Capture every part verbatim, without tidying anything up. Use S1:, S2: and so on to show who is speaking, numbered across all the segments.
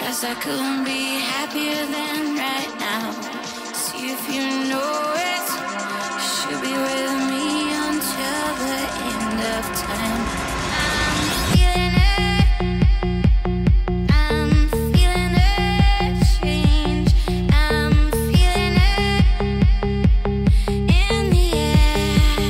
S1: Cause I couldn't be happier than right now. See if you know it. Should be with me until the end of time. I'm feeling it. I'm feeling a change. I'm feeling it in the air.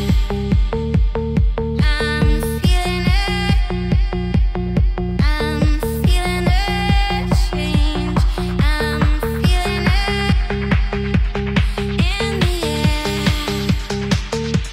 S1: I'm feeling it. I'm feeling a change. I'm feeling it in the air.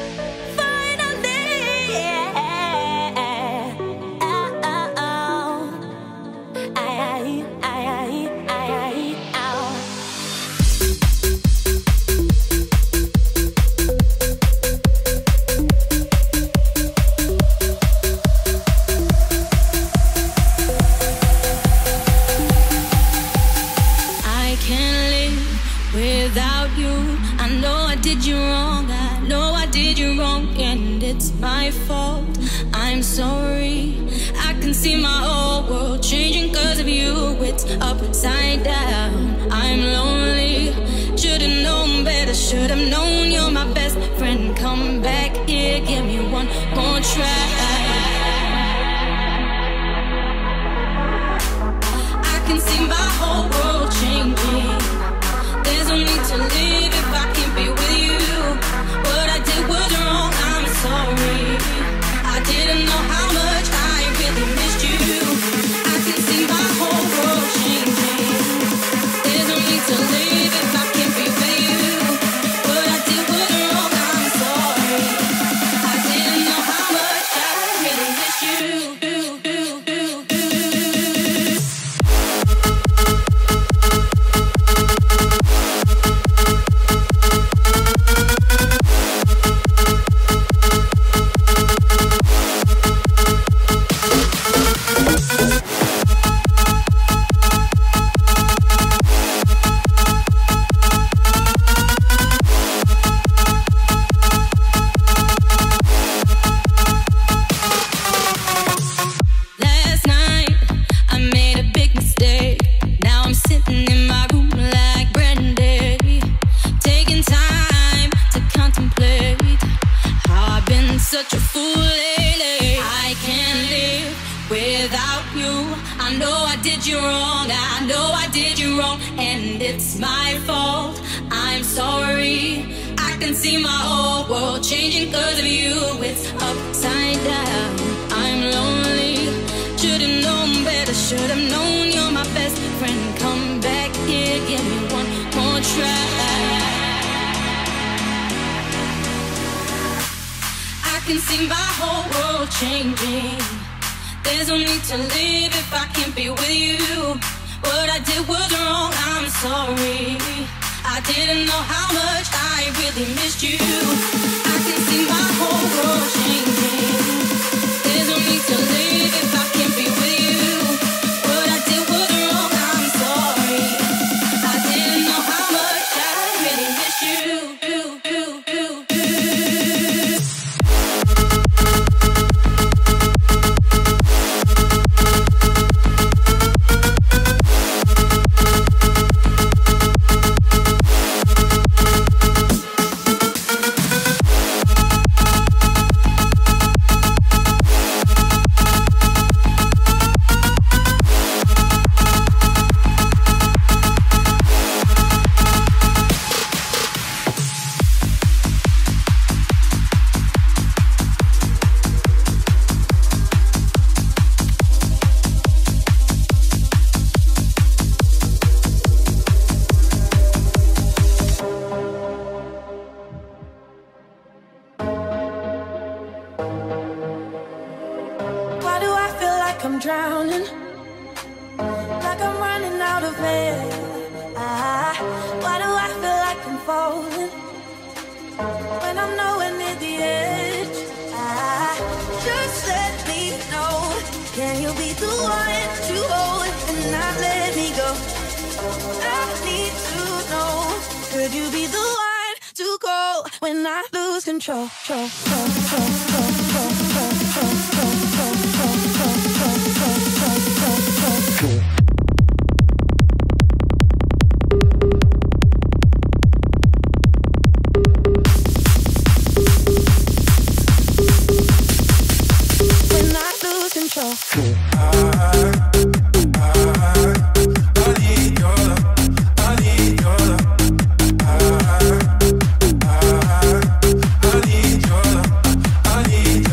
S2: I need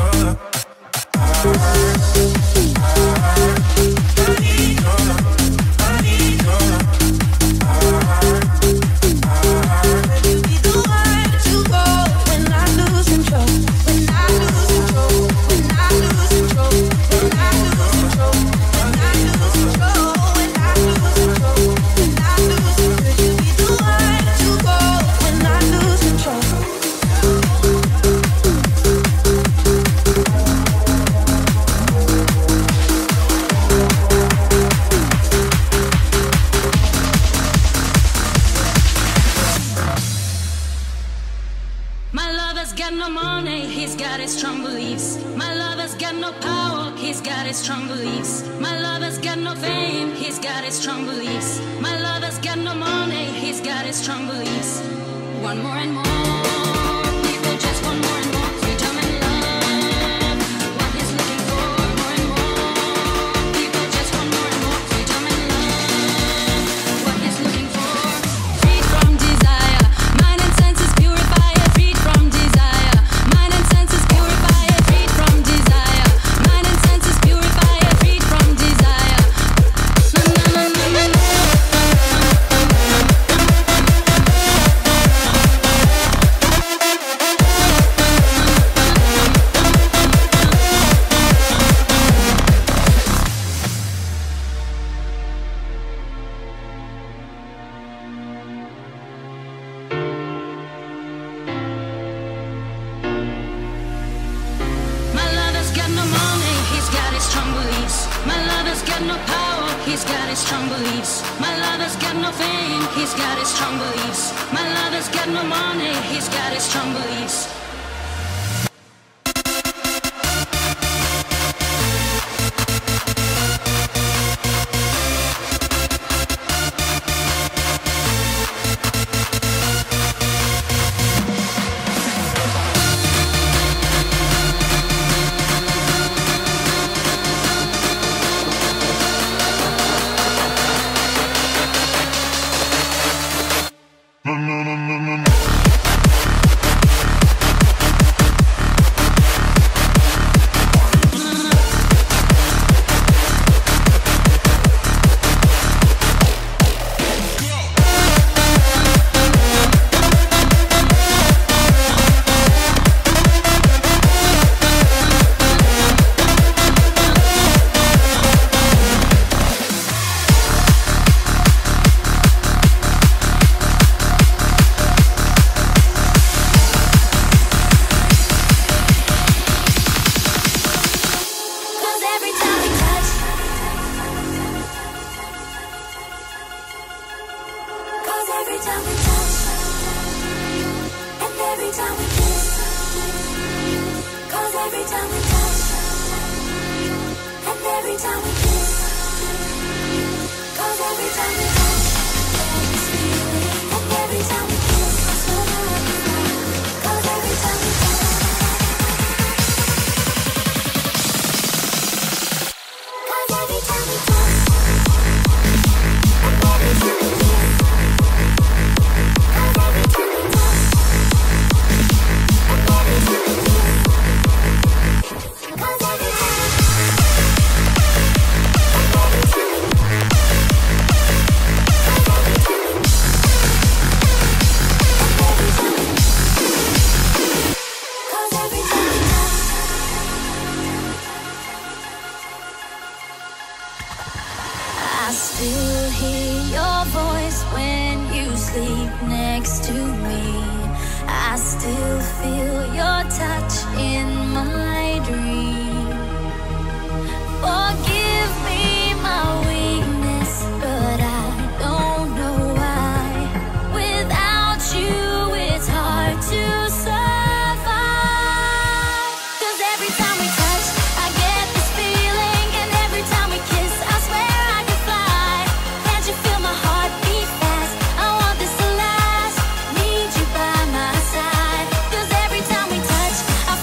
S1: no money, he's got his strong beliefs. My lover's got no power, he's got his strong beliefs. My lover's got no fame, he's got his strong beliefs. My lover's got no money, he's got his strong beliefs. One more and more, people just want more and more freedom and love. What he's looking for, more and more, people just want more and more freedom and love. What he's looking for, freed from desire, mind and senses purify it. Freed from desire, mind and senses purify it. Freed from desire, mind and senses purify it. Freed from desire. Na, na, na, na, na. My lover's got no money, he's got his strong beliefs. My lover's got no power, he's got his strong beliefs. My lover's got no fame, he's got his strong beliefs. My lover's got no money, he's got his strong beliefs.
S2: I still hear your voice when you sleep next to me. I still feel your touch in my dream. Forgive me my weakness, but I don't know why. Without you, it's hard to survive. 'Cause every time we touch, I get this feeling, and every time we kiss, I swear I could fly. Can't you feel my heart beat fast? I want this to last. Need you by my side. 'Cause every time we touch, I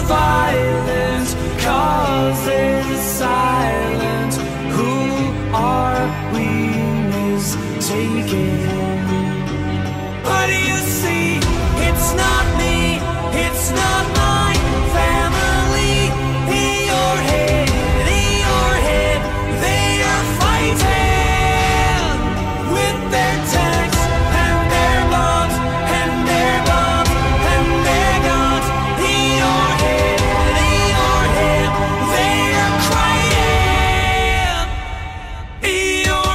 S3: violence causes silence. Who are we mistaken? But you see, it's not me, it's not my family. In your head, in your head, they are fighting with their tanks and their bombs and their bombs and their guns. In your head, in your head, they are crying. In your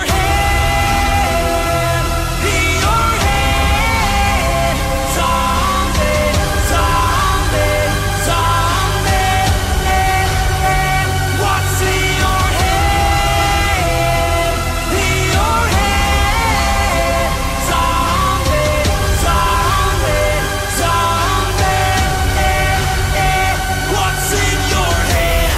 S3: head, in your head, zombie, zombie, zombie. What's in your head? In your head, zombie, zombie, zombie. What's in your head?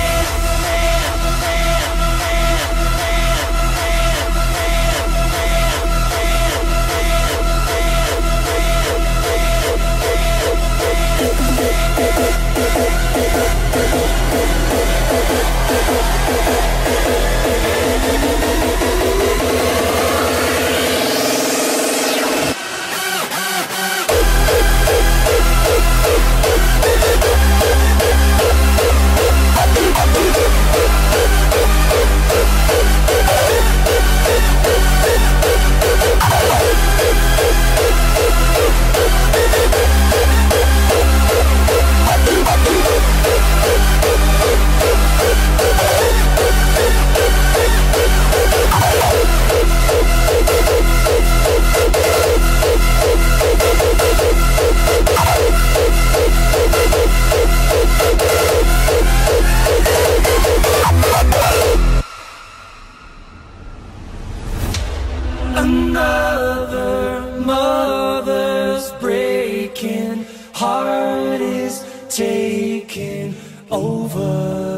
S3: Another mother's breaking heart is taking over.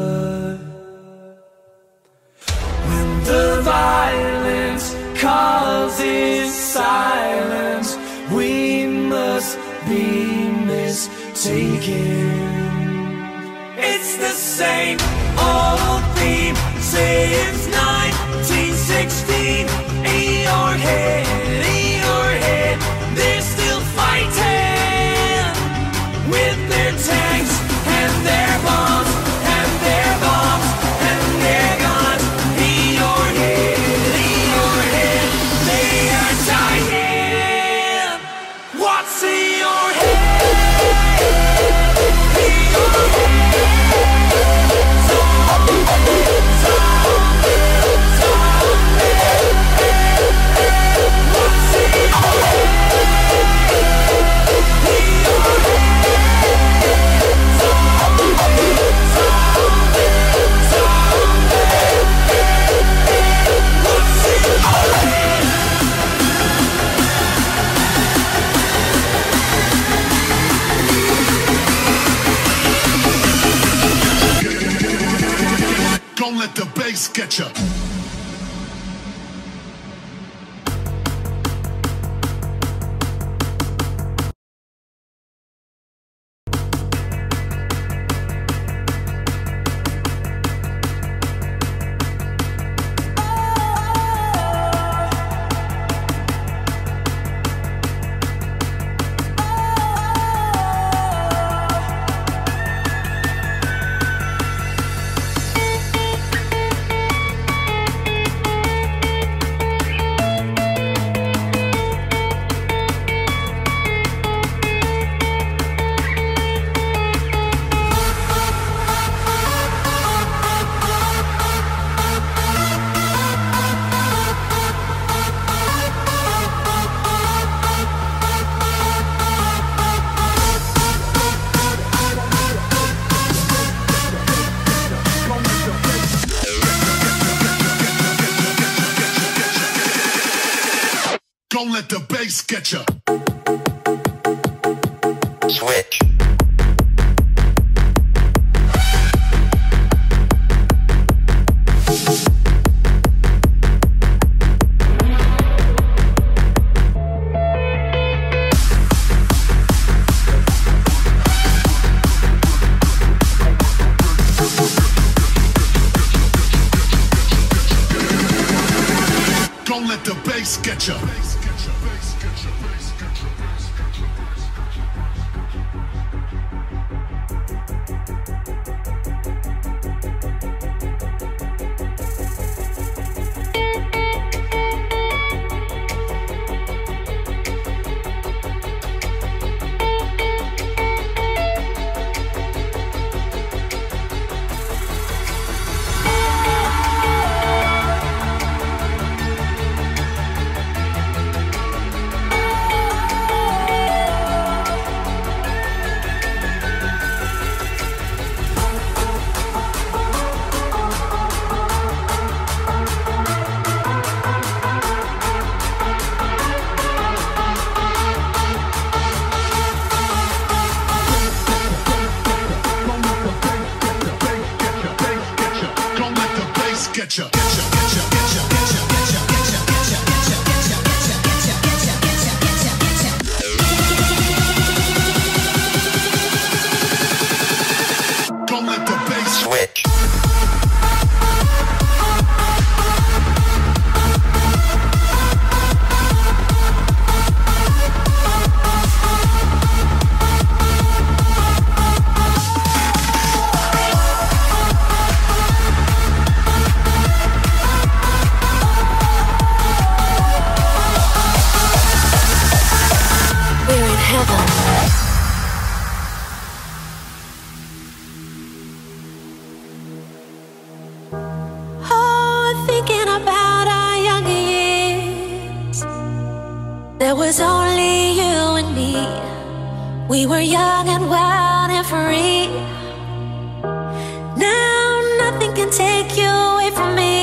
S3: When the violence causes silence, we must be mistaken. It's the same old theme since nineteen sixteen. In your head, in your head, they're still fighting with their tanks and their bombs and their bombs and their guns. In your head, in your head, they are dying. What's in your head? In your head, zombie, zombie, zombie. What's in your head? In your head, zombie, zombie, zombie. What's in your head?
S4: Don't let the bass get you. Don't let the bass get you.
S5: Switch.
S2: there was only you and me. We were young and wild and free. Now nothing can take you away from me.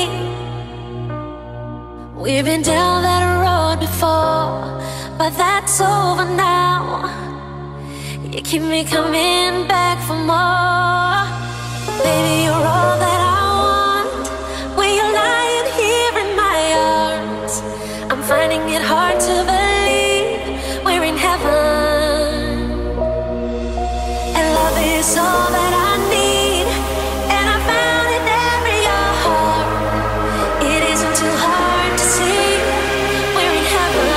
S2: We've been down that road before, but that's over now. You keep me coming back for more. Baby, you're all that I want. When you're lying here in my arms, I'm finding it hard to believe we're in heaven. And love is all that I need, and I found it there in your heart. It isn't too hard to see we're in heaven.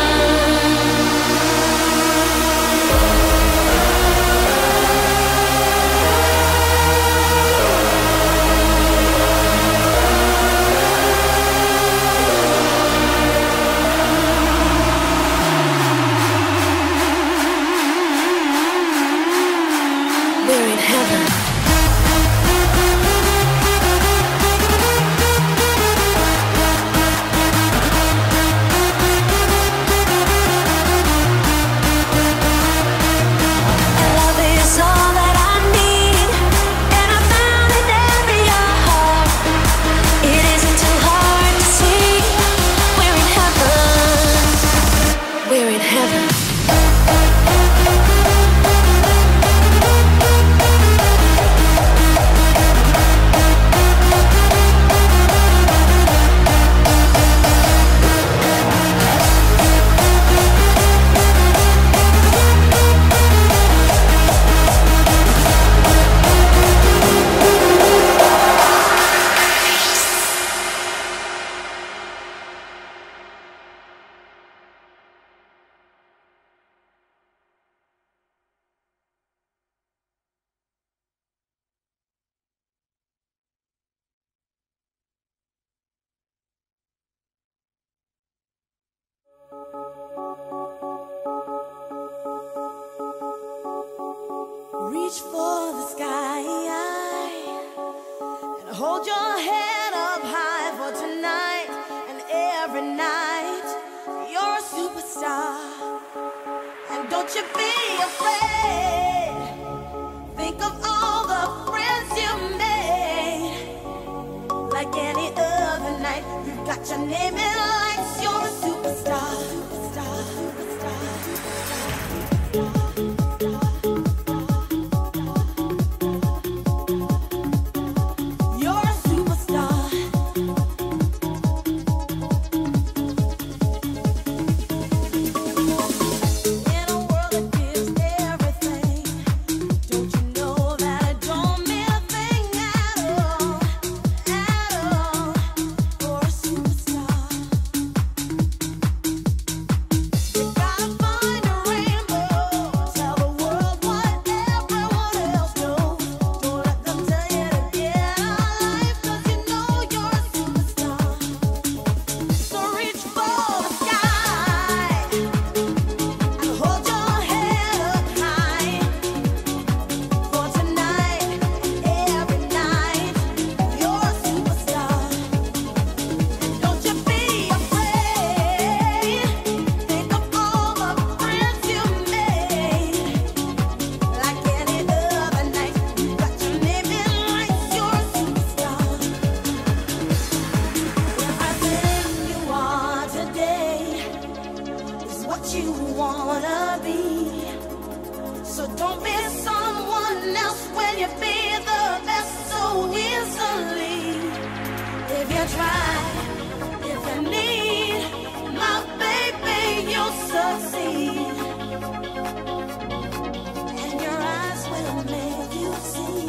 S2: We're in heaven. And love is all that I need, and I found it there in your heart. It isn't too hard to see we're in heaven. We're in heaven.
S5: Reach for the sky and hold your head up high for tonight and every night. You're a superstar, and don't you be afraid. Think of all the friends you made. Like any other night, you've got your name in lights. You're a superstar, superstar, superstar, superstar. You're a superstar. In a world that gives everything, don't you know that it don't mean a thing at all, at all, for a superstar? You gotta find a rainbow, tell the world what everyone else knows. Don't let them tell you to get a life, 'cause you know you're a superstar. So reach for the sky and hold your head up high for tonight, every night. You're a superstar, and don't you be afraid. Think of all the friends you made. Like any other night, you got your name in lights. You're a superstar. Everything you are today is what you wanna be. So don't be someone else when you be the best so easily. If you try, if you need, my baby, you'll succeed. And your eyes will make you see.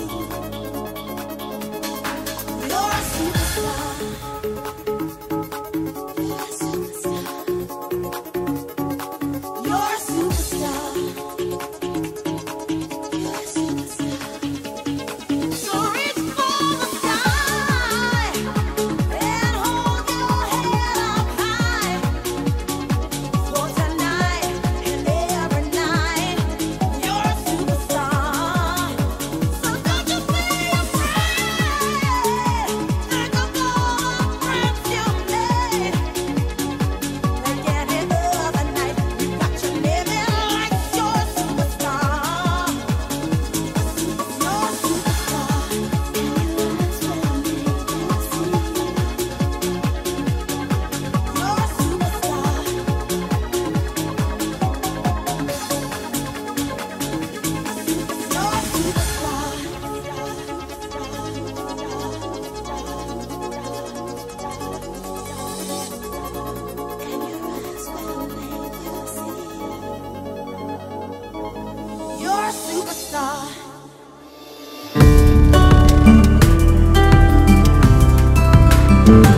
S5: You're a superstar. You're a superstar. You're a superstar. You're a superstar. So reach for the sky and hold your head up high for tonight,
S6: Thank